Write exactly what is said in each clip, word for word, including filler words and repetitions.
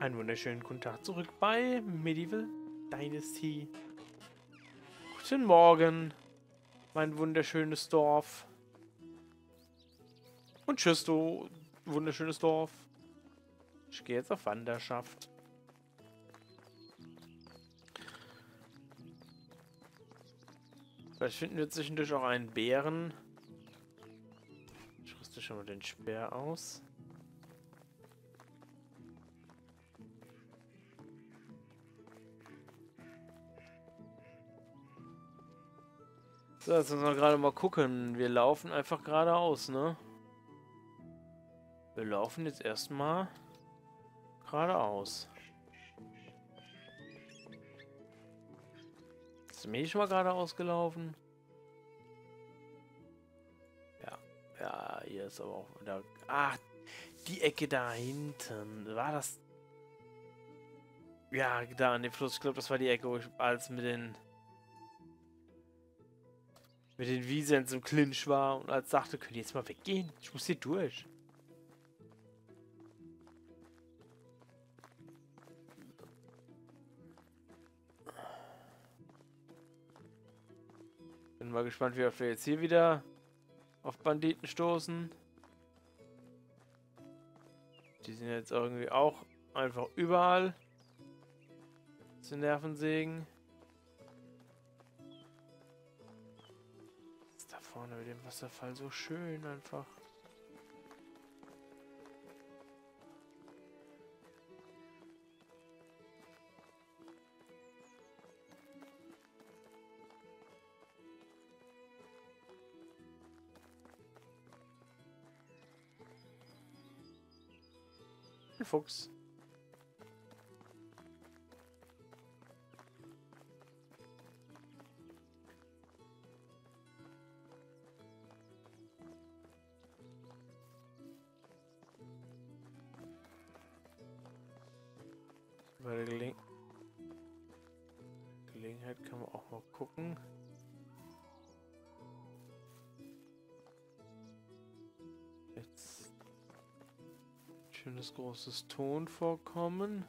Einen wunderschönen guten Tag zurück bei Medieval Dynasty. Guten Morgen, mein wunderschönes Dorf. Und tschüss, du wunderschönes Dorf. Ich gehe jetzt auf Wanderschaft. Vielleicht finden wir zwischendurch auch einen Bären. Ich rüste schon mal den Speer aus. So, jetzt müssen wir gerade mal gucken. Wir laufen einfach geradeaus, ne? Wir laufen jetzt erstmal geradeaus. Ist mir schon mal geradeaus gelaufen? Ja, ja, hier ist aber auch wieder. Ah, die Ecke da hinten. War das? Ja, da an dem Fluss. Ich glaube, das war die Ecke, wo ich als mit den mit den Wiesens im Clinch war und als sagte, könnt ihr jetzt mal weggehen? Ich muss hier durch. Bin mal gespannt, wie wir jetzt hier wieder auf Banditen stoßen. Die sind jetzt irgendwie auch einfach überall zu Nervensägen. Das ist da vorne mit dem Wasserfall so schön einfach. Ein Fuchs. Bei der Gelegen Gelegenheit kann man auch mal gucken. Jetzt schönes großes Tonvorkommen.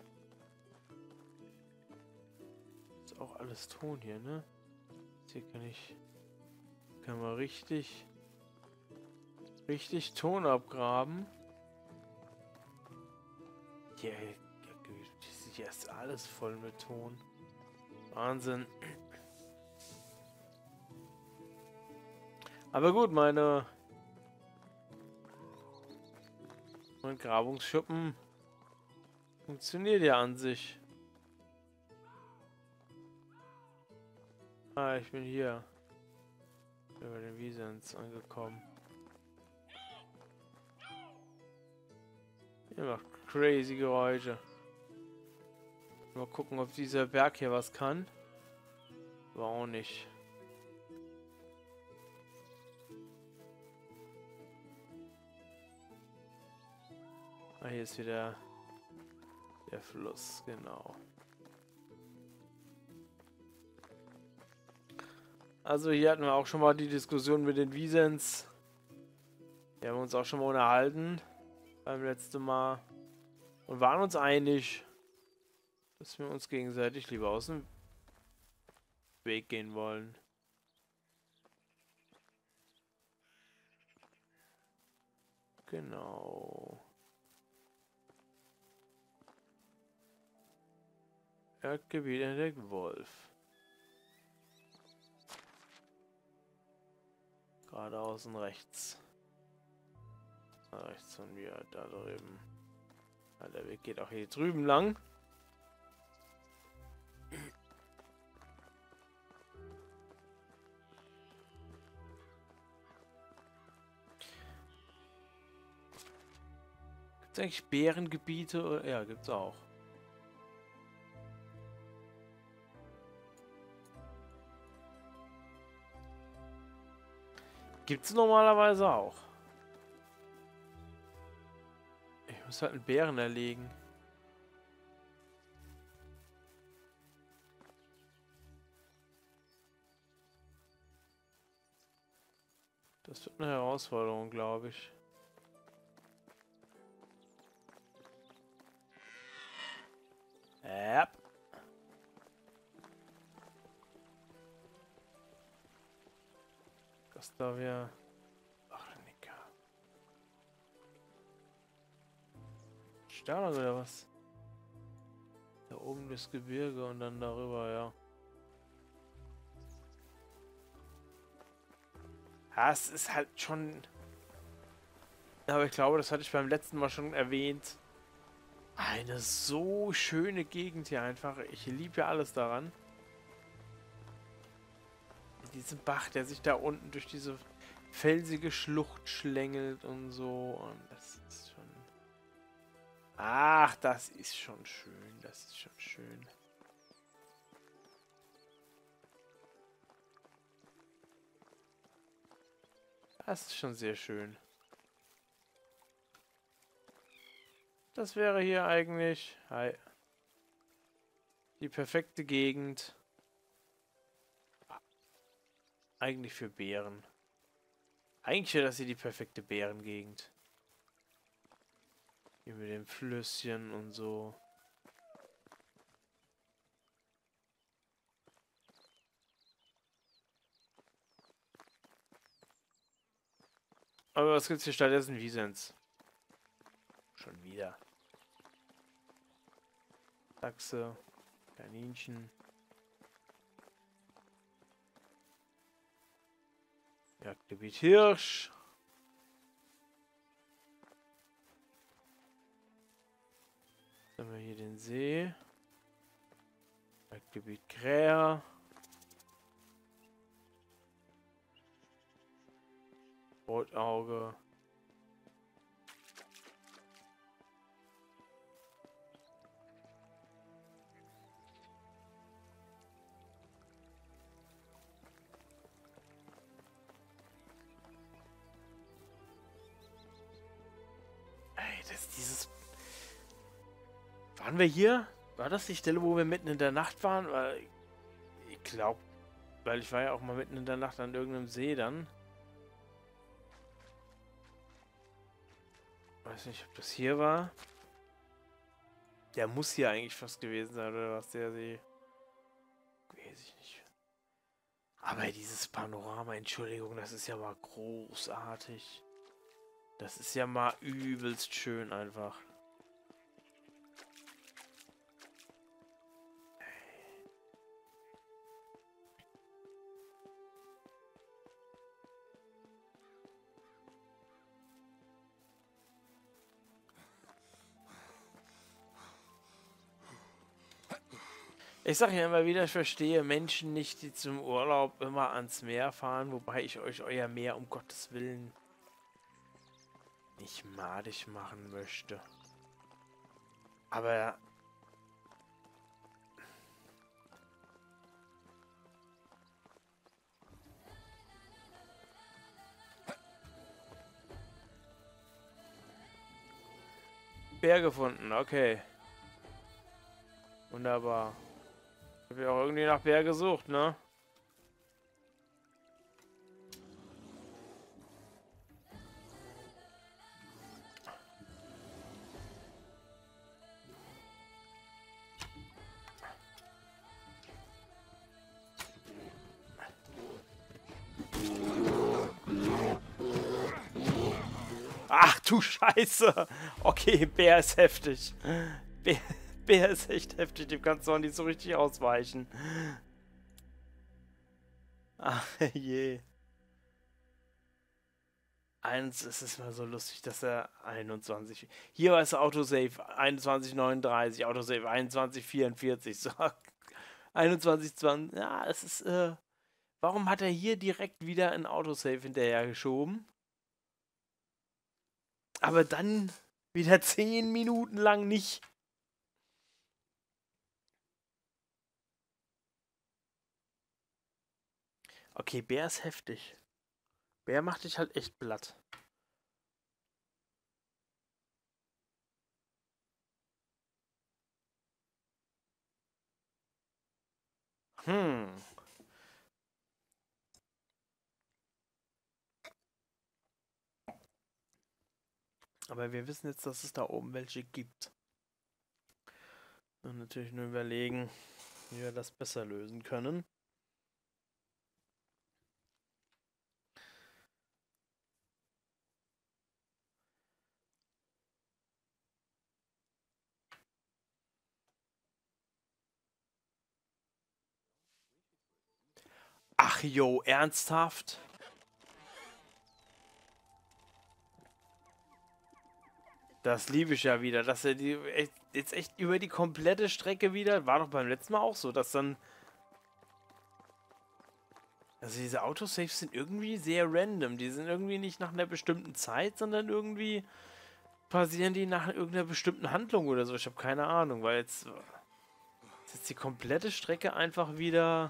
Ist auch alles Ton hier, ne? Hier kann ich kann man richtig richtig Ton abgraben. Hier, hier ist alles voll mit Ton. Wahnsinn. Aber gut, meine mein Grabungsschuppen funktioniert ja an sich. Ah, ich bin hier. Bin bei den Wiesens angekommen. Ihr macht crazy Geräusche. Mal gucken, ob dieser Berg hier was kann. Aber auch nicht. Ah, hier ist wieder der Fluss, genau. Also hier hatten wir auch schon mal die Diskussion mit den Wiesens. Wir haben uns auch schon mal unterhalten beim letzten Mal und waren uns einig, dass wir uns gegenseitig lieber aus dem Weg gehen wollen. Genau. Erdgebiet entdeckt Wolf. Gerade außen rechts. Da rechts von mir, da drüben. Ja, der Weg geht auch hier drüben lang. Gibt es eigentlich Bärengebiete? Ja, gibt's auch. Gibt es normalerweise auch. Ich muss halt einen Bären erlegen. Das wird eine Herausforderung, glaube ich. Ja. Das da wir. Ach, Nicker. Sterne oder was? Da oben das Gebirge und dann darüber, ja. Ja, es ist halt schon... Aber ich glaube, das hatte ich beim letzten Mal schon erwähnt. Eine so schöne Gegend hier einfach. Ich liebe ja alles daran. Diesen Bach, der sich da unten durch diese felsige Schlucht schlängelt und so. Und das ist schon... Ach, das ist schon schön. Das ist schon schön. Das ist schon sehr schön. Das wäre hier eigentlich hi, die perfekte Gegend. Eigentlich für Bären. Eigentlich wäre das hier die perfekte Bärengegend. Hier mit dem Flüsschen und so. Aber was gibt's hier stattdessen? Wiesens. Schon wieder. Dachse. Kaninchen. Jagdgebiet Hirsch. Dann haben wir hier den See. Jagdgebiet Kräher. Rotauge. Ey, das ist dieses... Waren wir hier? War das die Stelle, wo wir mitten in der Nacht waren? Ich glaube, weil ich war ja auch mal mitten in der Nacht an irgendeinem See dann. Weiß nicht, ob das hier war. Der muss hier eigentlich fast gewesen sein, oder was, der See? Weiß ich nicht. Aber dieses Panorama, Entschuldigung, das ist ja mal großartig. Das ist ja mal übelst schön einfach. Ich sage ja immer wieder, ich verstehe Menschen nicht, die zum Urlaub immer ans Meer fahren, wobei ich euch euer Meer um Gottes Willen nicht madig machen möchte. Aber Bär gefunden, okay. Wunderbar. Ich habe ja auch irgendwie nach Bär gesucht, ne? Ach du Scheiße! Okay, Bär ist heftig. Bär, Bär ist echt heftig, dem kannst du auch nicht so richtig ausweichen. Ach je. Eins, es ist mal so lustig, dass er einundzwanzig... Hier war es Autosave einundzwanzig neununddreißig, Autosave einundzwanzig vierundvierzig. So, einundzwanzig zwanzig... Ja, es ist... Äh, warum hat er hier direkt wieder ein Autosave hinterher geschoben? Aber dann wieder zehn Minuten lang nicht. Okay, Bär ist heftig. Bär macht dich halt echt platt. Hm. Aber wir wissen jetzt, dass es da oben welche gibt. Und natürlich nur überlegen, wie wir das besser lösen können. Ach jo, ernsthaft? Das liebe ich ja wieder, dass er die echt, jetzt echt über die komplette Strecke wieder, war doch beim letzten Mal auch so, dass dann, also diese Autosaves sind irgendwie sehr random, die sind irgendwie nicht nach einer bestimmten Zeit, sondern irgendwie passieren die nach irgendeiner bestimmten Handlung oder so, ich habe keine Ahnung, weil jetzt, jetzt ist die komplette Strecke einfach wieder...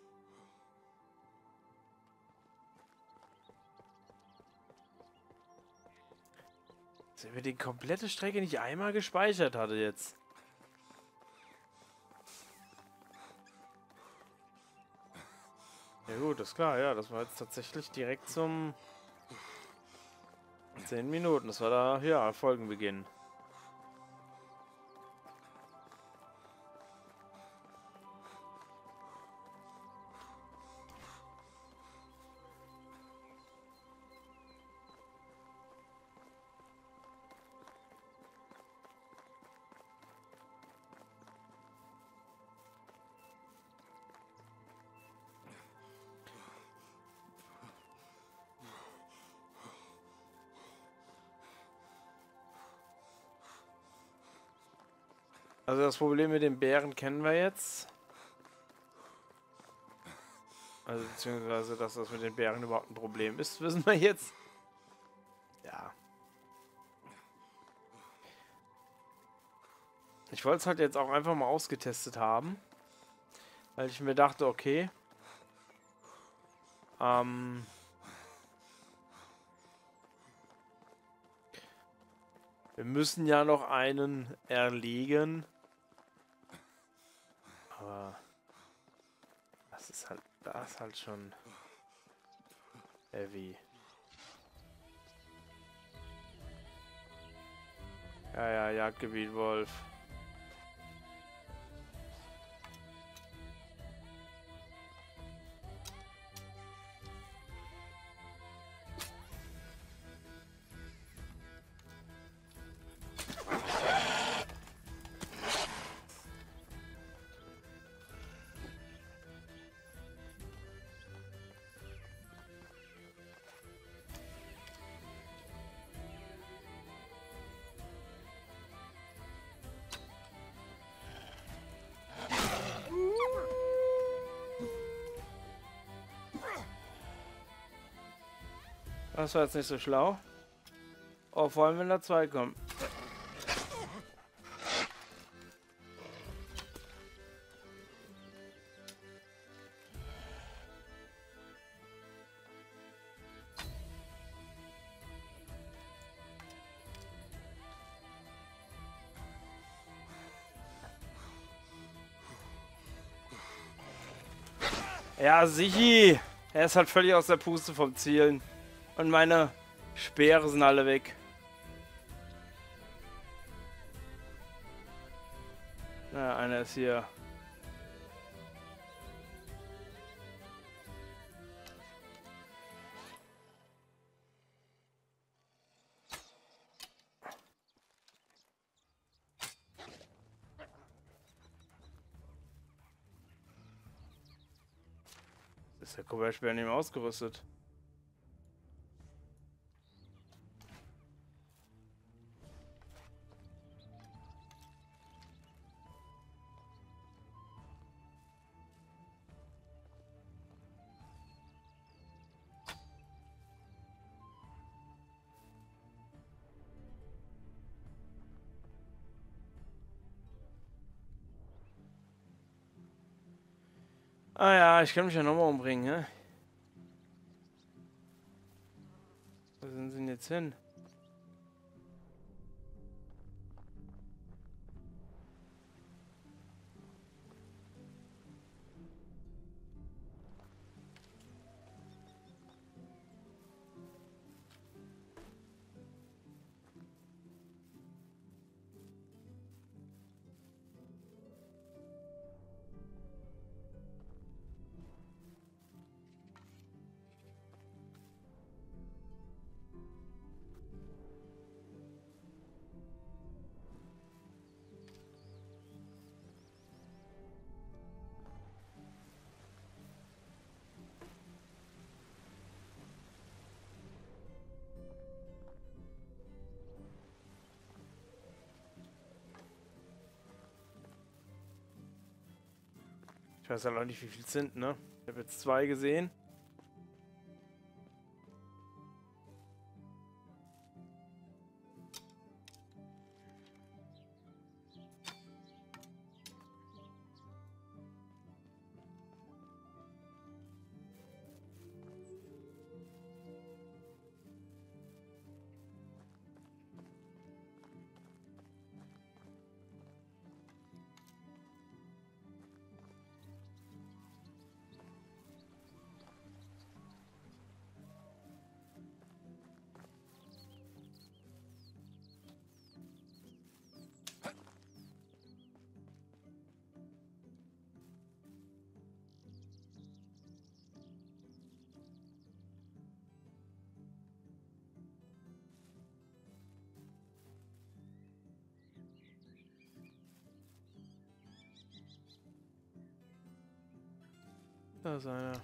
Dass er mir die komplette Strecke nicht einmal gespeichert hatte jetzt. Ja gut, ist klar, ja, das war jetzt tatsächlich direkt zum zehn Minuten. Das war da, ja, Folgenbeginn. Also das Problem mit den Bären kennen wir jetzt. Also beziehungsweise, dass das mit den Bären überhaupt ein Problem ist, wissen wir jetzt. Ja. Ich wollte es halt jetzt auch einfach mal ausgetestet haben. Weil ich mir dachte, okay. Ähm... Wir müssen ja noch einen erlegen. Aber das ist halt, das ist halt schon heavy. Ja, ja, Jagdgebiet Wolf. Das war jetzt nicht so schlau. Oh, vor allem wenn da zwei kommen. Ja, Sichi! Er ist halt völlig aus der Puste vom Zielen. Und meine Speere sind alle weg. Na, einer ist hier. Ist der Kugelbär nicht mehr ausgerüstet? Ah ja, ich kann mich ja nochmal umbringen, hä? Wo sind sie denn jetzt hin? Ich weiß halt auch nicht, wie viel es sind, ne? Ich habe jetzt zwei gesehen. Da ist einer.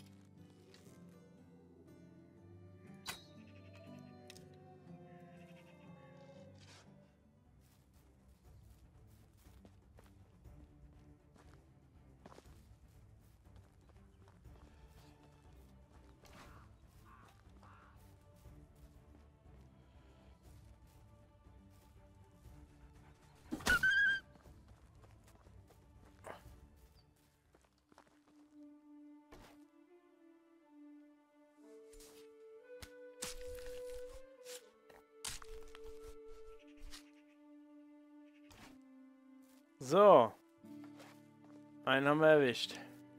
So. Einen haben wir erwischt.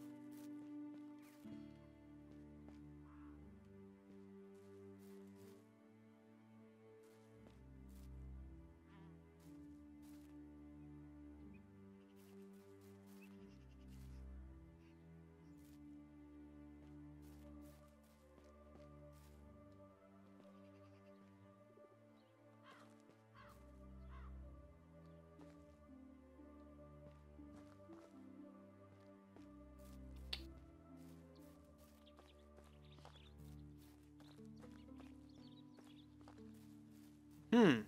Hm.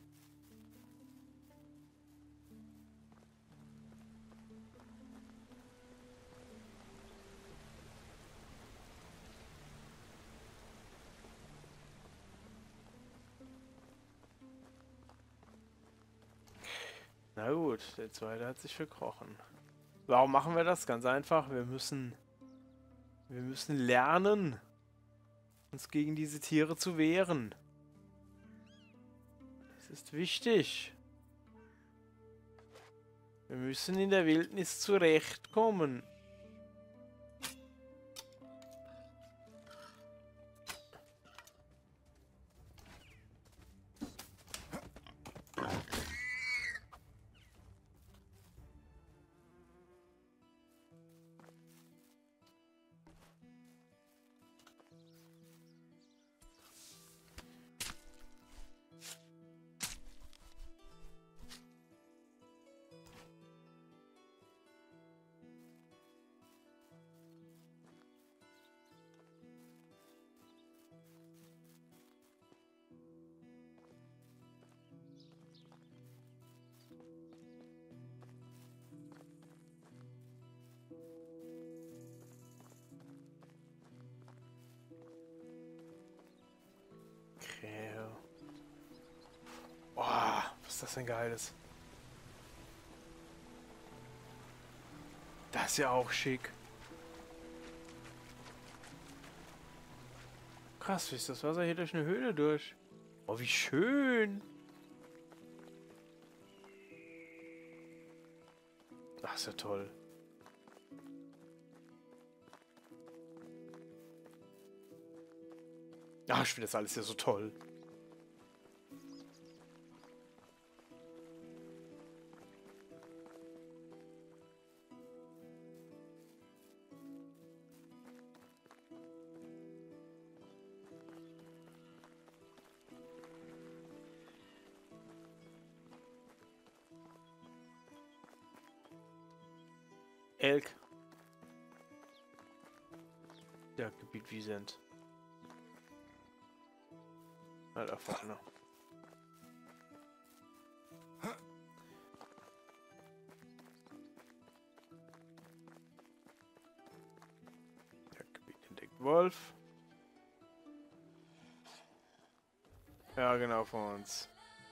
Na gut, der zweite hat sich verkrochen. Warum machen wir das? Ganz einfach, wir müssen wir müssen lernen, uns gegen diese Tiere zu wehren. Das ist wichtig. Wir müssen in der Wildnis zurechtkommen. Okay. Boah, was ist das denn Geiles? Das ist ja auch schick. Krass, wie ist das Wasser hier durch eine Höhle durch? Oh, wie schön. Das ist ja toll. Ach, ich finde das alles hier so toll. Elk. Ja, Gebiet Wiesent. Halt da vorne. Wolf. Ja, genau, vor uns.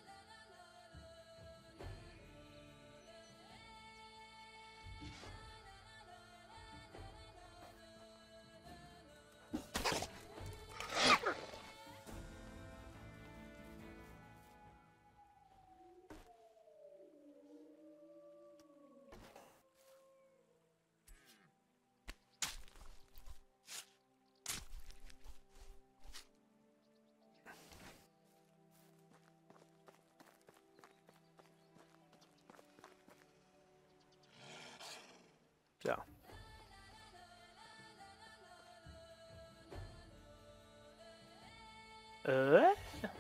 Ja. Äh?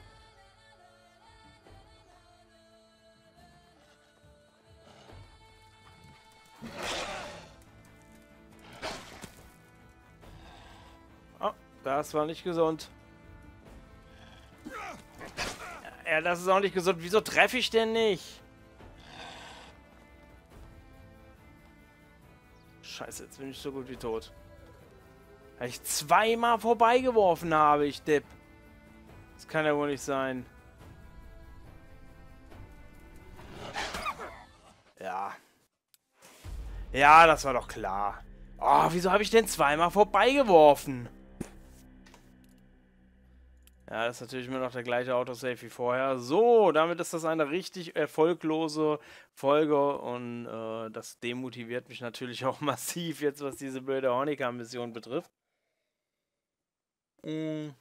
Oh, das war nicht gesund. Ja, das ist auch nicht gesund. Wieso treffe ich denn nicht? Scheiße, jetzt bin ich so gut wie tot. Weil ich zweimal vorbeigeworfen habe, ich Depp. Das kann ja wohl nicht sein. Ja. Ja, das war doch klar. Oh, wieso habe ich denn zweimal vorbeigeworfen? Ja, das ist natürlich immer noch der gleiche Autosave wie vorher. So, damit ist das eine richtig erfolglose Folge und äh, das demotiviert mich natürlich auch massiv jetzt, was diese blöde Honecker-Mission betrifft. Mhm.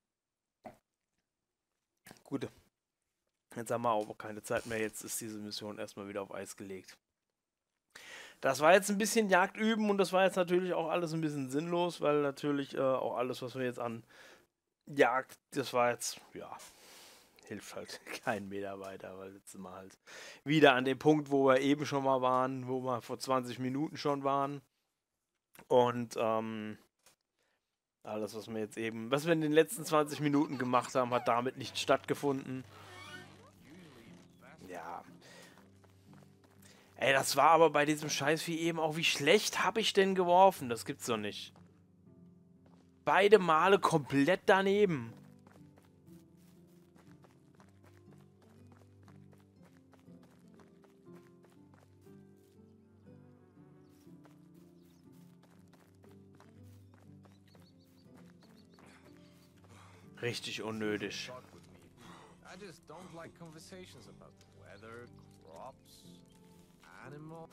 Gut. Jetzt haben wir aber keine Zeit mehr. Jetzt ist diese Mission erstmal wieder auf Eis gelegt. Das war jetzt ein bisschen Jagd üben und das war jetzt natürlich auch alles ein bisschen sinnlos, weil natürlich äh, auch alles, was wir jetzt an Jagd, das war jetzt, ja, hilft halt kein Meter weiter, weil jetzt sind wir halt wieder an dem Punkt, wo wir eben schon mal waren, wo wir vor zwanzig Minuten schon waren. Und ähm, alles, was wir jetzt eben, was wir in den letzten zwanzig Minuten gemacht haben, hat damit nicht stattgefunden. Ja. Ey, das war aber bei diesem Scheißvieh eben auch, wie schlecht habe ich denn geworfen? Das gibt's doch nicht. Beide Male komplett daneben. Richtig unnötig. I just don't like conversations about the weather, crops, animals.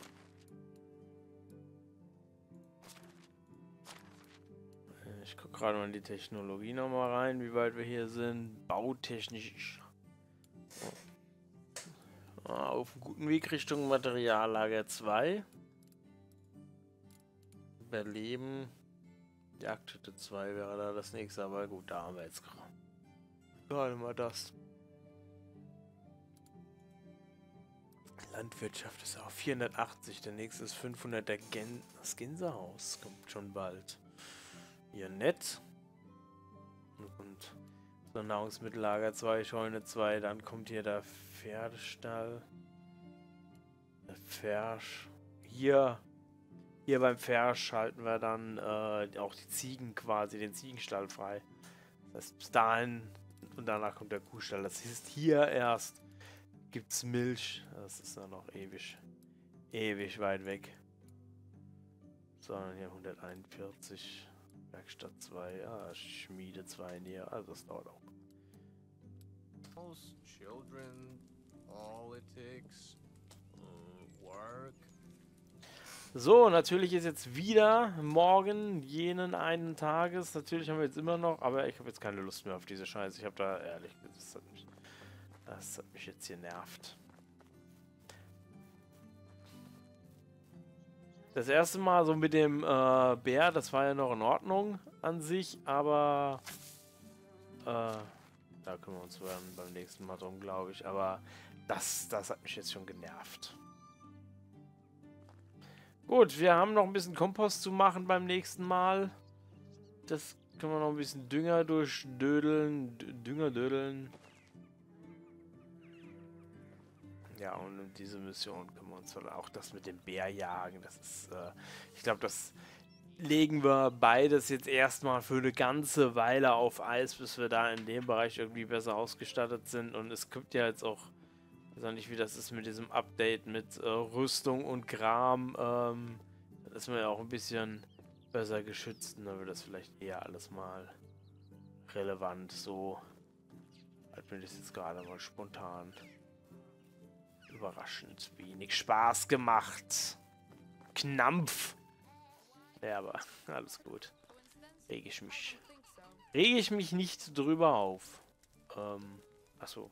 Ich gucke gerade mal in die Technologie nochmal rein, wie weit wir hier sind. Bautechnisch. Oh. Auf einem guten Weg Richtung Materiallager zwei. Überleben. Jagdhütte zwei wäre da das nächste, aber gut, da haben wir jetzt gerade. Gerade mal das. Landwirtschaft ist auch vierhundertachtzig, der nächste ist fünfhundert, der Gen das Gänsehaus kommt schon bald. Hier nett. Und so Nahrungsmittellager zwei, Scheune zwei, dann kommt hier der Pferdestall. Der Pfersch. Hier, hier beim Pfersch schalten wir dann äh, auch die Ziegen quasi, den Ziegenstall frei. Das heißt, bis dahin und danach kommt der Kuhstall. Das heißt, hier erst gibt's Milch. Das ist dann noch ewig, ewig weit weg. So, hier hunderteinundvierzig. Werkstatt zwei, ja, Schmiede zwei näher, also das dauert auch. Children, politics, work. So, natürlich ist jetzt wieder morgen jenen einen Tages. Natürlich haben wir jetzt immer noch, aber ich habe jetzt keine Lust mehr auf diese Scheiße. Ich habe da ehrlich, das hat mich, das hat mich jetzt hier nervt. Das erste Mal so mit dem äh, Bär, das war ja noch in Ordnung an sich, aber äh, da kümmern wir uns dann beim nächsten Mal drum, glaube ich. Aber das, das hat mich jetzt schon genervt. Gut, wir haben noch ein bisschen Kompost zu machen beim nächsten Mal. Das können wir noch ein bisschen Dünger durchdödeln. D Dünger dödeln. Ja, und in diese Mission können wir uns auch das mit dem Bär jagen. Das ist, äh, ich glaube, das legen wir beides jetzt erstmal für eine ganze Weile auf Eis, bis wir da in dem Bereich irgendwie besser ausgestattet sind. Und es gibt ja jetzt auch, ich weiß auch nicht, wie das ist mit diesem Update mit äh, Rüstung und Kram. Ähm, da ist man ja auch ein bisschen besser geschützt. Und dann wird das vielleicht eher alles mal relevant. So hat mir das jetzt gerade mal spontan überraschend wenig Spaß gemacht. Knampf. Ja, aber alles gut. Rege ich mich. Rege ich mich nicht drüber auf. Ähm, achso.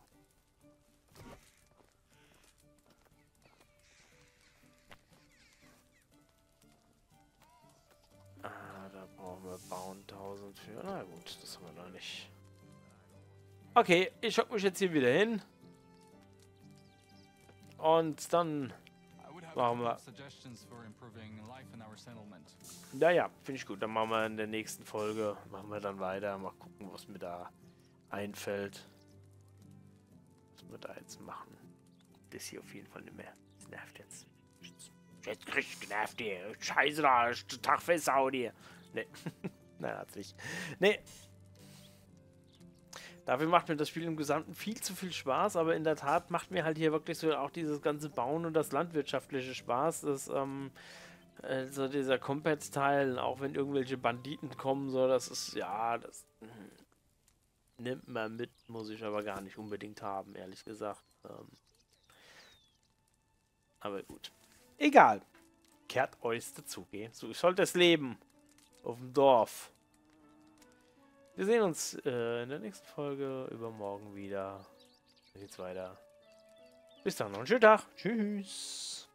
Ah, da brauchen wir Bauen tausend für. Na gut, das haben wir noch nicht. Okay, ich hock mich jetzt hier wieder hin. Und dann machen wir. Ja, ja, finde ich gut. Dann machen wir in der nächsten Folge, machen wir dann weiter. Mal gucken, was mir da einfällt. Was wir da jetzt machen. Das hier auf jeden Fall nicht mehr. Das nervt jetzt. Jetzt richtig genervt hier. Scheiße da, Tag festhauen hier. Nee. Nein, hat's nicht. Nee. Dafür macht mir das Spiel im Gesamten viel zu viel Spaß, aber in der Tat macht mir halt hier wirklich so auch dieses ganze Bauen und das landwirtschaftliche Spaß. Das, ähm, äh, so dieser Combat-Teil, auch wenn irgendwelche Banditen kommen, so, das ist, ja, das mh, nimmt man mit, muss ich aber gar nicht unbedingt haben, ehrlich gesagt. Ähm, aber gut. Egal. Kehrt euch dazu, gell? So soll das Leben auf dem Dorf. Wir sehen uns äh, in der nächsten Folge übermorgen wieder. Dann geht's weiter. Bis dann, noch einen schönen Tag. Tschüss.